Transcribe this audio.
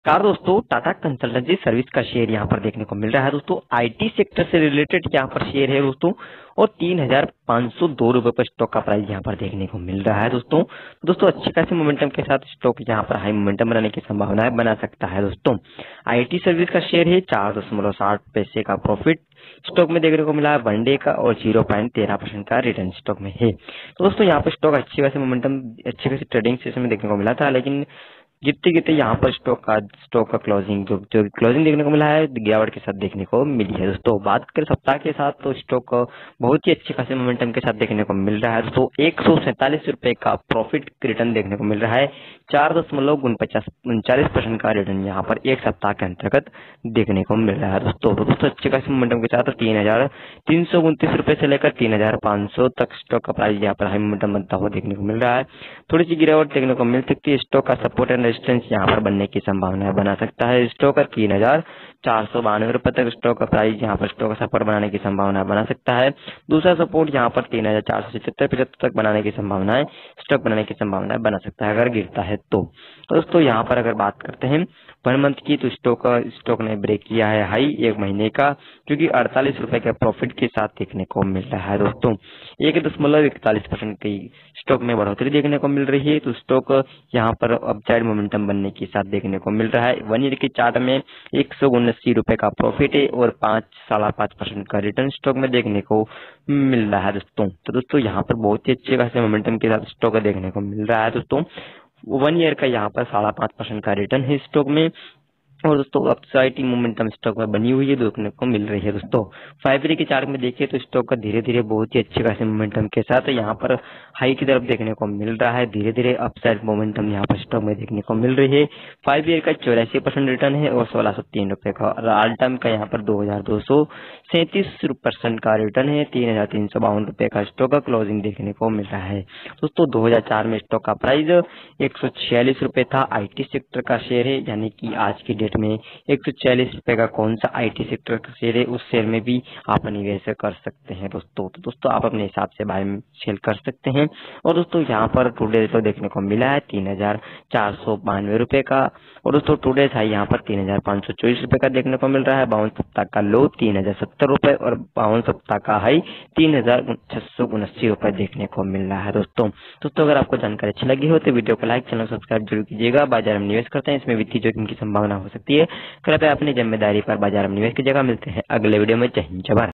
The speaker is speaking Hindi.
कार दोस्तों टाटा कंसल्टेंसी सर्विस का शेयर यहाँ पर देखने को मिल रहा है दोस्तों। आईटी सेक्टर से रिलेटेड यहाँ पर शेयर है दोस्तों और 3,502 रुपए पर स्टॉक का प्राइस यहाँ पर देखने को मिल रहा है दोस्तों। दोस्तों अच्छे खासे मोमेंटम के साथ स्टॉक यहाँ पर हाई मोमेंटम बनाने की संभावना बना सकता है दोस्तों। आईटी सर्विस का शेयर है 4.60 पैसे का प्रॉफिट स्टॉक में देखने को मिला है वनडे का और 0.13% का रिटर्न स्टॉक में है। तो दोस्तों यहाँ पर स्टॉक अच्छी खासी मोमेंटम अच्छी खासी ट्रेडिंग सेशन में देखने को मिला था, लेकिन गिरते गिरते यहाँ पर स्टॉक का क्लोजिंग जो क्लोजिंग देखने को मिला है गिरावट के साथ देखने को मिली है दोस्तों। बात करें सप्ताह के साथ तो स्टॉक बहुत ही अच्छे खासे मोमेंटम के साथ देखने को मिल रहा है दोस्तों। 147 रुपए का प्रॉफिट रिटर्न देखने को मिल रहा है। 4.39% का रिटर्न यहाँ पर एक सप्ताह के अंतर्गत देखने को मिल रहा है दोस्तों। तो दोस्तों अच्छे खासे मोमेंटम के साथ 3,329 रुपए से लेकर 3,500 तक स्टॉक का प्राइस यहाँ पर हाई मोमेंटम बनता हुआ देखने को मिल रहा है। थोड़ी सी गिरावट देखने को मिल सकती है। स्टॉक का सपोर्ट एंड रेजिस्टेंस यहाँ पर बनने की संभावना बना सकता है। स्टॉक का 3,492 रुपए तक स्टॉक का प्राइस यहाँ पर स्टॉक का सपोर्ट बनाने की संभावना बना सकता है। दूसरा सपोर्ट यहाँ पर 3,475 तक बनाने की संभावना है, स्टॉक बनाने की संभावना बना सकता है अगर गिरता है तो। दोस्तों यहाँ पर अगर बात करते हैं 1 मंथ की तो स्टॉक ने ब्रेक किया है हाई एक महीने का, क्योंकि 48 रुपए के प्रॉफिट के साथ देखने को मिल रहा है दोस्तों। 1.41% की स्टॉक में बढ़ोतरी देखने को मिल रही है। तो स्टॉक यहाँ पर अपसाइड मोमेंटम बनने के साथ देखने को मिल रहा है। 1 ईयर के चार्ट में 179 रुपए का प्रॉफिट है और 5.5% का रिटर्न स्टॉक में देखने को मिल रहा है दोस्तों। तो दोस्तों यहाँ पर बहुत ही अच्छे खासे मोमेंटम के साथ स्टॉक देखने को मिल रहा है दोस्तों। 1 ईयर का यहाँ पर 5.5% का रिटर्न है स्टॉक में और दोस्तों अपसाइड मोमेंटम स्टॉक में बनी हुई है देखने को मिल रही है दोस्तों। 5 ईयर के चार्ट में देखिए तो स्टॉक का धीरे धीरे बहुत ही अच्छे खासे मोमेंटम के साथ यहाँ पर हाई की तरफ देखने को मिल रहा है। धीरे धीरे अपसाइड मोमेंटम यहाँ पर स्टॉक में देखने को मिल रही है। 5 ईयर का 84% रिटर्न है और 1,603 रुपए का और ऑल टाइम का यहाँ पर 2,237% का रिटर्न है। 3,352 रुपए का स्टॉक का क्लोजिंग देखने को मिल रहा है दोस्तों। 2004 में स्टॉक का प्राइस 146 रुपए था। आईटी सेक्टर का शेयर है, यानी कि आज की डेट में 140 रुपए का कौन सा आईटी सेक्टर का शेयर है, उस शेयर में भी आप निवेश कर सकते हैं दोस्तों। तो दोस्तों आप अपने हिसाब से बाय सेल कर सकते हैं। और दोस्तों यहाँ पर टुडे तो देखने को मिला है 3,492 रुपए का और दोस्तों टुडे हाई यहाँ पर 3,524 रुपए का देखने को मिल रहा है। 52 सप्ताह का लो 3,070 रुपए और 52 सप्ताह का हाई 3,679 रुपए देखने को मिल रहा है दोस्तों। अगर आपको जानकारी अच्छी लगी हो तो वीडियो को लाइक चैनल सब्सक्राइब जरूर कीजिएगा। बाजार में निवेश करते हैं, इसमें वित्तीय जोखिम की संभावना हो सकती है। कृपया अपनी जिम्मेदारी पर बाजार में निवेश कीजिएगा। मिलते हैं अगले वीडियो में। जय हिंद जय भारत।